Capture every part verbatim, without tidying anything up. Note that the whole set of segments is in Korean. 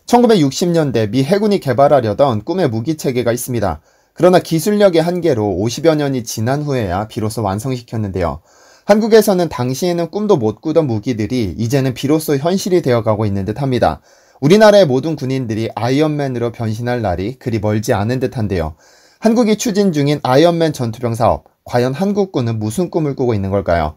천구백육십 년대 미 해군이 개발하려던 꿈의 무기체계가 있습니다. 그러나 기술력의 한계로 오십여 년이 지난 후에야 비로소 완성시켰는데요. 한국에서는 당시에는 꿈도 못 꾸던 무기들이 이제는 비로소 현실이 되어가고 있는 듯합니다. 우리나라의 모든 군인들이 아이언맨으로 변신할 날이 그리 멀지 않은 듯한데요. 한국이 추진 중인 아이언맨 전투병 사업, 과연 한국군은 무슨 꿈을 꾸고 있는 걸까요?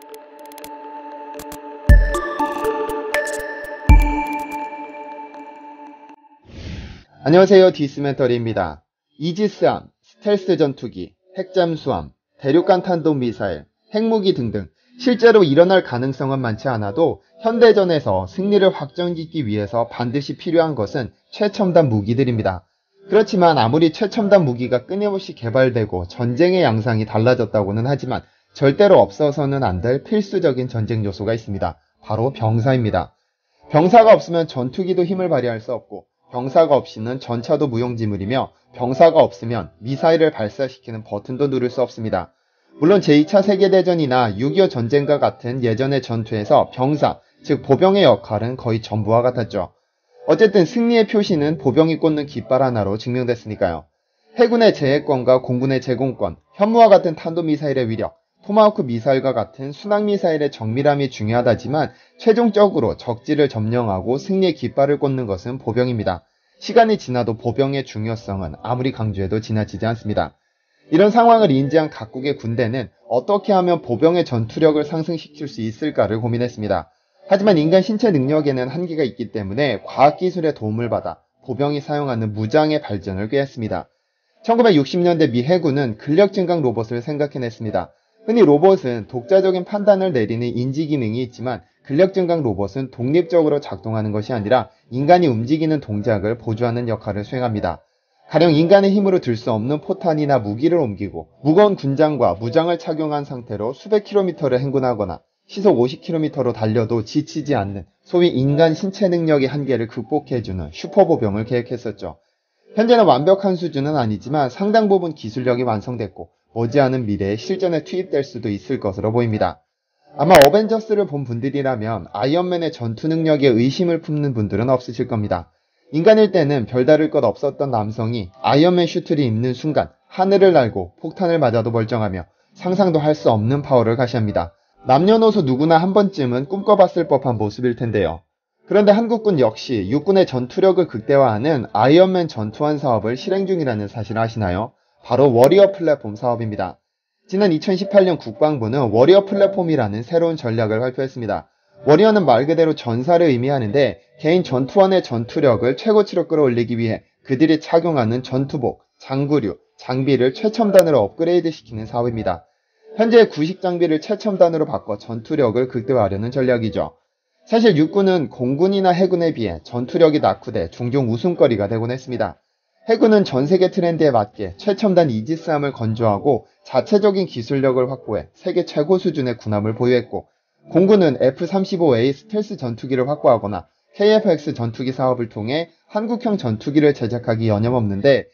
안녕하세요, 디스멘터리입니다. 이지스함, 스텔스 전투기, 핵잠수함, 대륙간 탄도미사일, 핵무기 등등 실제로 일어날 가능성은 많지 않아도 현대전에서 승리를 확정짓기 위해서 반드시 필요한 것은 최첨단 무기들입니다. 그렇지만 아무리 최첨단 무기가 끊임없이 개발되고 전쟁의 양상이 달라졌다고는 하지만 절대로 없어서는 안 될 필수적인 전쟁 요소가 있습니다. 바로 병사입니다. 병사가 없으면 전투기도 힘을 발휘할 수 없고 병사가 없이는 전차도 무용지물이며 병사가 없으면 미사일을 발사시키는 버튼도 누를 수 없습니다. 물론 제이 차 세계대전이나 육이오 전쟁과 같은 예전의 전투에서 병사, 즉 보병의 역할은 거의 전부와 같았죠. 어쨌든 승리의 표시는 보병이 꽂는 깃발 하나로 증명됐으니까요. 해군의 제해권과 공군의 제공권, 현무와 같은 탄도미사일의 위력, 토마호크 미사일과 같은 순항미사일의 정밀함이 중요하다지만 최종적으로 적지를 점령하고 승리의 깃발을 꽂는 것은 보병입니다. 시간이 지나도 보병의 중요성은 아무리 강조해도 지나치지 않습니다. 이런 상황을 인지한 각국의 군대는 어떻게 하면 보병의 전투력을 상승시킬 수 있을까를 고민했습니다. 하지만 인간 신체 능력에는 한계가 있기 때문에 과학기술의 도움을 받아 보병이 사용하는 무장의 발전을 꾀했습니다. 천구백육십 년대 미 해군은 근력 증강 로봇을 생각해냈습니다. 흔히 로봇은 독자적인 판단을 내리는 인지 기능이 있지만 근력 증강 로봇은 독립적으로 작동하는 것이 아니라 인간이 움직이는 동작을 보조하는 역할을 수행합니다. 가령 인간의 힘으로 들 수 없는 포탄이나 무기를 옮기고 무거운 군장과 무장을 착용한 상태로 수백 킬로미터를 행군하거나 시속 오십 킬로미터로 달려도 지치지 않는 소위 인간 신체 능력의 한계를 극복해주는 슈퍼보병을 계획했었죠. 현재는 완벽한 수준은 아니지만 상당 부분 기술력이 완성됐고 머지않은 미래에 실전에 투입될 수도 있을 것으로 보입니다. 아마 어벤져스를 본 분들이라면 아이언맨의 전투 능력에 의심을 품는 분들은 없으실 겁니다. 인간일 때는 별다를 것 없었던 남성이 아이언맨 슈트를 입는 순간 하늘을 날고 폭탄을 맞아도 멀쩡하며 상상도 할 수 없는 파워를 가시합니다. 남녀노소 누구나 한 번쯤은 꿈꿔봤을 법한 모습일 텐데요. 그런데 한국군 역시 육군의 전투력을 극대화하는 아이언맨 전투환 사업을 실행 중이라는 사실을 아시나요? 바로 워리어 플랫폼 사업입니다. 지난 이천십팔 년 국방부는 워리어 플랫폼이라는 새로운 전략을 발표했습니다. 워리어는 말 그대로 전사를 의미하는데 개인 전투원의 전투력을 최고치로 끌어올리기 위해 그들이 착용하는 전투복, 장구류, 장비를 최첨단으로 업그레이드 시키는 사업입니다. 현재 구식 장비를 최첨단으로 바꿔 전투력을 극대화하려는 전략이죠. 사실 육군은 공군이나 해군에 비해 전투력이 낙후돼 종종 웃음거리가 되곤 했습니다. 해군은 전세계 트렌드에 맞게 최첨단 이지스함을 건조하고 자체적인 기술력을 확보해 세계 최고 수준의 군함을 보유했고 공군은 에프 삼십오 에이 스텔스 전투기를 확보하거나 케이에프엑스 전투기 사업을 통해 한국형 전투기를 제작하기 여념없는데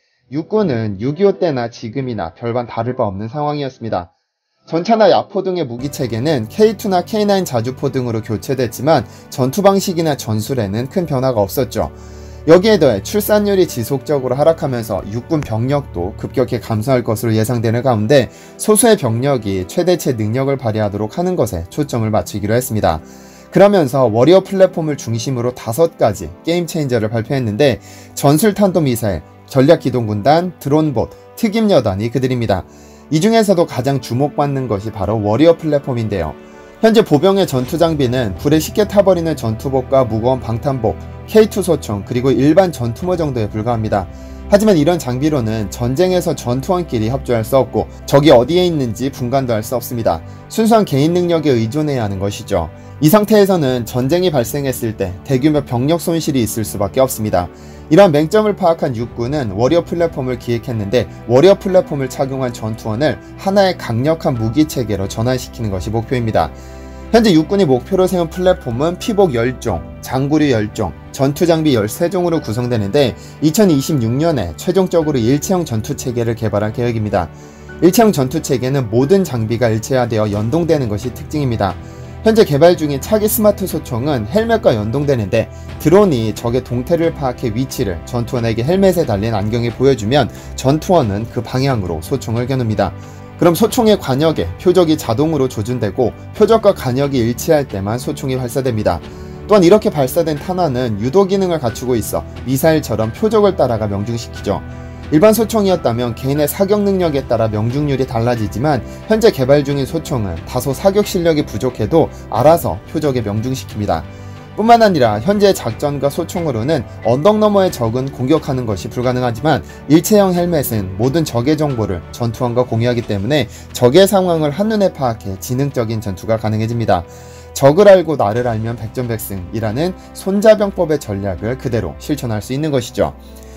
육군은 육이오 때나 지금이나 별반 다를 바 없는 상황이었습니다. 전차나 야포 등의 무기체계는 케이 투나 케이 나인 자주포 등으로 교체됐지만 전투 방식이나 전술에는 큰 변화가 없었죠. 여기에 더해 출산율이 지속적으로 하락하면서 육군 병력도 급격히 감소할 것으로 예상되는 가운데 소수의 병력이 최대치의 능력을 발휘하도록 하는 것에 초점을 맞추기로 했습니다. 그러면서 워리어 플랫폼을 중심으로 다섯 가지 게임 체인저를 발표했는데 전술탄도미사일, 전략기동군단, 드론봇, 특임여단이 그들입니다. 이 중에서도 가장 주목받는 것이 바로 워리어 플랫폼인데요. 현재 보병의 전투장비는 불에 쉽게 타버리는 전투복과 무거운 방탄복, 케이 투 소총, 그리고 일반 전투모 정도에 불과합니다. 하지만 이런 장비로는 전쟁에서 전투원끼리 협조할 수 없고 적이 어디에 있는지 분간도 할 수 없습니다. 순수한 개인 능력에 의존해야 하는 것이죠. 이 상태에서는 전쟁이 발생했을 때 대규모 병력 손실이 있을 수밖에 없습니다. 이러한 맹점을 파악한 육군은 워리어 플랫폼을 기획했는데 워리어 플랫폼을 착용한 전투원을 하나의 강력한 무기체계로 전환시키는 것이 목표입니다. 현재 육군이 목표로 세운 플랫폼은 피복 십 종, 장구류 십 종, 전투장비 십삼 종으로 구성되는데 이천이십육 년에 최종적으로 일체형 전투체계를 개발할 계획입니다. 일체형 전투체계는 모든 장비가 일체화되어 연동되는 것이 특징입니다. 현재 개발 중인 차기 스마트 소총은 헬멧과 연동되는데 드론이 적의 동태를 파악해 위치를 전투원에게 헬멧에 달린 안경에 보여주면 전투원은 그 방향으로 소총을 겨눕니다. 그럼 소총의 관역에 표적이 자동으로 조준되고 표적과 관역이 일치할 때만 소총이 발사됩니다. 또한 이렇게 발사된 탄환은 유도 기능을 갖추고 있어 미사일처럼 표적을 따라가 명중시키죠. 일반 소총이었다면 개인의 사격 능력에 따라 명중률이 달라지지만 현재 개발 중인 소총은 다소 사격 실력이 부족해도 알아서 표적에 명중시킵니다. 뿐만 아니라 현재 작전과 소총으로는 언덕 너머의 적은 공격하는 것이 불가능하지만 일체형 헬멧은 모든 적의 정보를 전투원과 공유하기 때문에 적의 상황을 한눈에 파악해 지능적인 전투가 가능해집니다. 적을 알고 나를 알면 백전백승이라는 손자병법의 전략을 그대로 실천할 수 있는 것이죠.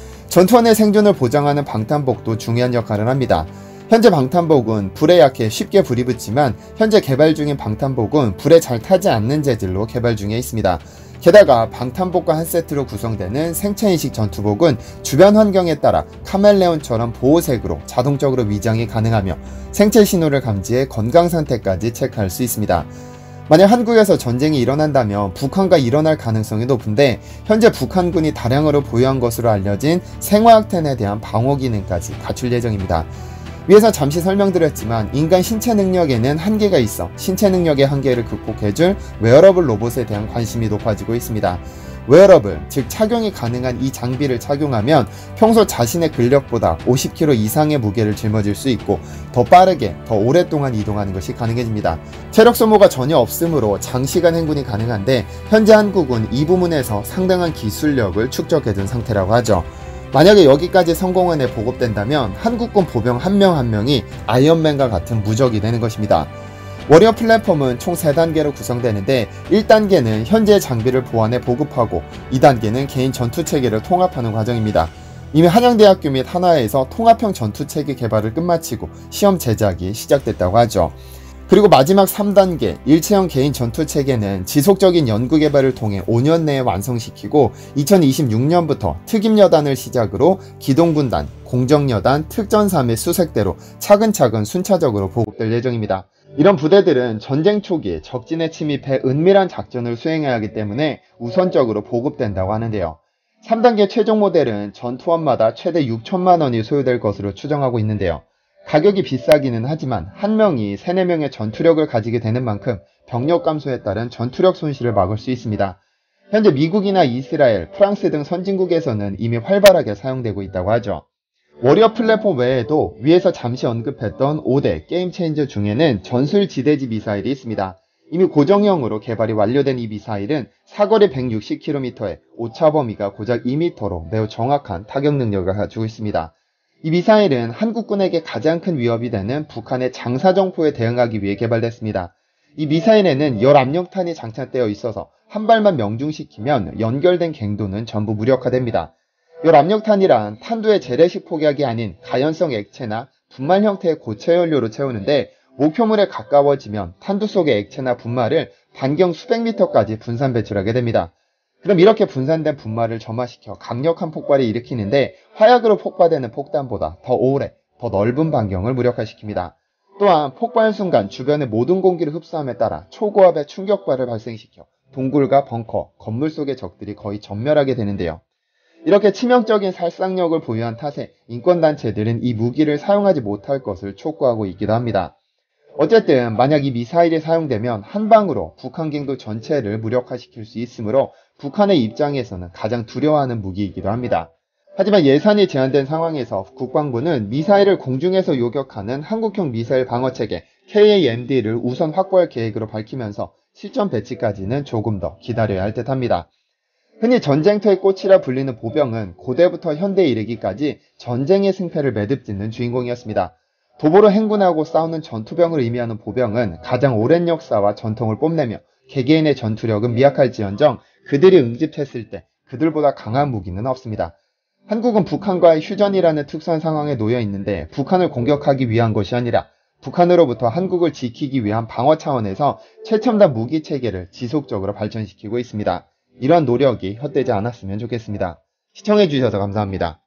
전투원의 생존을 보장하는 방탄복도 중요한 역할을 합니다. 현재 방탄복은 불에 약해 쉽게 불이 붙지만 현재 개발 중인 방탄복은 불에 잘 타지 않는 재질로 개발 중에 있습니다. 게다가 방탄복과 한 세트로 구성되는 생체인식 전투복은 주변 환경에 따라 카멜레온처럼 보호색으로 자동적으로 위장이 가능하며 생체 신호를 감지해 건강 상태까지 체크할 수 있습니다. 만약 한국에서 전쟁이 일어난다면 북한과 일어날 가능성이 높은데 현재 북한군이 다량으로 보유한 것으로 알려진 생화학탄에 대한 방어 기능까지 갖출 예정입니다. 위에서 잠시 설명드렸지만 인간 신체 능력에는 한계가 있어 신체 능력의 한계를 극복해줄 웨어러블 로봇에 대한 관심이 높아지고 있습니다. 웨어러블, 즉 착용이 가능한 이 장비를 착용하면 평소 자신의 근력보다 오십 킬로그램 이상의 무게를 짊어질 수 있고 더 빠르게, 더 오랫동안 이동하는 것이 가능해집니다. 체력 소모가 전혀 없으므로 장시간 행군이 가능한데 현재 한국은 이 부문에서 상당한 기술력을 축적해둔 상태라고 하죠. 만약에 여기까지 성공안에 보급된다면 한국군 보병 한 명 한 명이 아이언맨과 같은 무적이 되는 것입니다. 워리어 플랫폼은 총 세 단계로 구성되는데 일 단계는 현재의 장비를 보완해 보급하고 이 단계는 개인 전투체계를 통합하는 과정입니다. 이미 한양대학교 및 한화에서 통합형 전투체계 개발을 끝마치고 시험 제작이 시작됐다고 하죠. 그리고 마지막 삼 단계 일체형 개인 전투체계는 지속적인 연구개발을 통해 오 년 내에 완성시키고 이천이십육 년부터 특임여단을 시작으로 기동군단, 공정여단, 특전사 및 수색대로 차근차근 순차적으로 보급될 예정입니다. 이런 부대들은 전쟁 초기에 적진에 침입해 은밀한 작전을 수행해야 하기 때문에 우선적으로 보급된다고 하는데요. 삼 단계 최종 모델은 전투원마다 최대 육천만 원이 소요될 것으로 추정하고 있는데요. 가격이 비싸기는 하지만 한 명이 세네 명의 전투력을 가지게 되는 만큼 병력 감소에 따른 전투력 손실을 막을 수 있습니다. 현재 미국이나 이스라엘, 프랑스 등 선진국에서는 이미 활발하게 사용되고 있다고 하죠. 워리어 플랫폼 외에도 위에서 잠시 언급했던 오 대 게임 체인저 중에는 전술 지대지 미사일이 있습니다. 이미 고정형으로 개발이 완료된 이 미사일은 사거리 백육십 킬로미터에 오차 범위가 고작 이 미터로 매우 정확한 타격 능력을 가지고 있습니다. 이 미사일은 한국군에게 가장 큰 위협이 되는 북한의 장사정포에 대응하기 위해 개발됐습니다. 이 미사일에는 열압력탄이 장착되어 있어서 한 발만 명중시키면 연결된 갱도는 전부 무력화됩니다. 열압력탄이란 탄두의 재래식 폭약이 아닌 가연성 액체나 분말 형태의 고체 연료로 채우는데 목표물에 가까워지면 탄두 속의 액체나 분말을 반경 수백 미터까지 분산 배출하게 됩니다. 그럼 이렇게 분산된 분말을 점화시켜 강력한 폭발을 일으키는데 화약으로 폭발되는 폭탄보다 더 오래, 더 넓은 반경을 무력화시킵니다. 또한 폭발 순간 주변의 모든 공기를 흡수함에 따라 초고압의 충격발을 발생시켜 동굴과 벙커, 건물 속의 적들이 거의 전멸하게 되는데요. 이렇게 치명적인 살상력을 보유한 탓에 인권단체들은 이 무기를 사용하지 못할 것을 촉구하고 있기도 합니다. 어쨌든 만약 이 미사일이 사용되면 한 방으로 북한 갱도 전체를 무력화시킬 수 있으므로 북한의 입장에서는 가장 두려워하는 무기이기도 합니다. 하지만 예산이 제한된 상황에서 국방부는 미사일을 공중에서 요격하는 한국형 미사일 방어체계 케이에이엠디를 우선 확보할 계획으로 밝히면서 실전 배치까지는 조금 더 기다려야 할 듯합니다. 흔히 전쟁터의 꽃이라 불리는 보병은 고대부터 현대에 이르기까지 전쟁의 승패를 매듭짓는 주인공이었습니다. 도보로 행군하고 싸우는 전투병을 의미하는 보병은 가장 오랜 역사와 전통을 뽐내며 개개인의 전투력은 미약할지언정 그들이 응집했을 때 그들보다 강한 무기는 없습니다. 한국은 북한과의 휴전이라는 특수한 상황에 놓여 있는데 북한을 공격하기 위한 것이 아니라 북한으로부터 한국을 지키기 위한 방어 차원에서 최첨단 무기 체계를 지속적으로 발전시키고 있습니다. 이런 노력이 헛되지 않았으면 좋겠습니다. 시청해주셔서 감사합니다.